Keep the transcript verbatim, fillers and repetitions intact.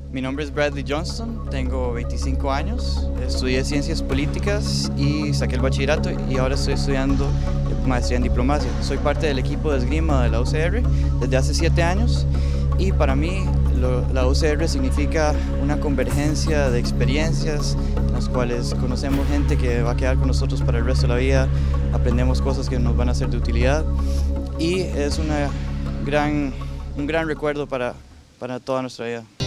Mi nombre es Bradley Johnston, tengo veinticinco años, estudié Ciencias Políticas y saqué el bachillerato y ahora estoy estudiando maestría en Diplomacia. Soy parte del equipo de esgrima de la U C R desde hace siete años y para mí lo, la U C R significa una convergencia de experiencias en las cuales conocemos gente que va a quedar con nosotros para el resto de la vida, aprendemos cosas que nos van a ser de utilidad y es una gran, un gran recuerdo para, para toda nuestra vida.